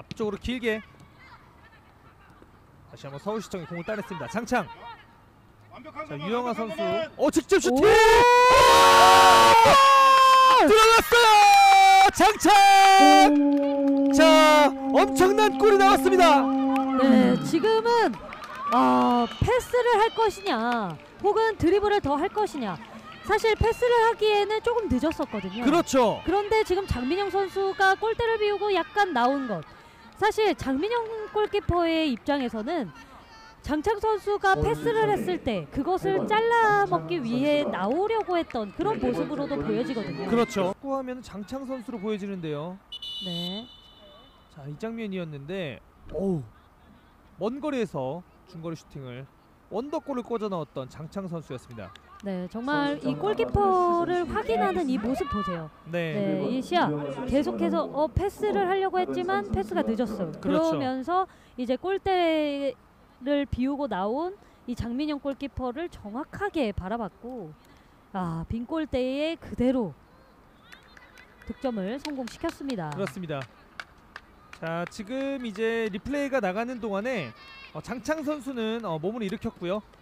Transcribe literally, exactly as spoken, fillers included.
앞쪽으로 길게 다시 한번 서울시청이 공을 따냈습니다. 장창. 자, 유영아 선수. 어, 직접 슈팅! 들어갔어요! 장창! 자, 엄청난 골이 나왔습니다. 네, 지금은 어, 패스를 할 것이냐 혹은 드리블을 더 할 것이냐, 사실 패스를 하기에는 조금 늦었었거든요. 그렇죠. 그런데 지금 장민영 선수가 골대를 비우고 약간 나온 것, 사실 장민영 골키퍼의 입장에서는 장창 선수가 패스를 했을 때 그것을 잘라 먹기 위해 나오려고 했던 그런 모습으로도 보여지거든요. 그렇죠. 축구하면 장창 선수로 보여지는데요. 네. 자, 이 장면이었는데 어우, 먼 거리에서 중거리 슈팅을 원더골을 꽂아 넣었던 장창 선수였습니다. 네, 정말 이 골키퍼를 확인하는 이 모습 보세요. 네. 네, 이 시야 계속해서 어, 패스를 하려고 했지만 패스가 늦었어요. 그렇죠. 그러면서 이제 골대를 비우고 나온 이 장민영 골키퍼를 정확하게 바라봤고, 아, 빈 골대에 그대로 득점을 성공시켰습니다. 그렇습니다. 자, 지금 이제 리플레이가 나가는 동안에 어, 장창 선수는 어, 몸을 일으켰고요.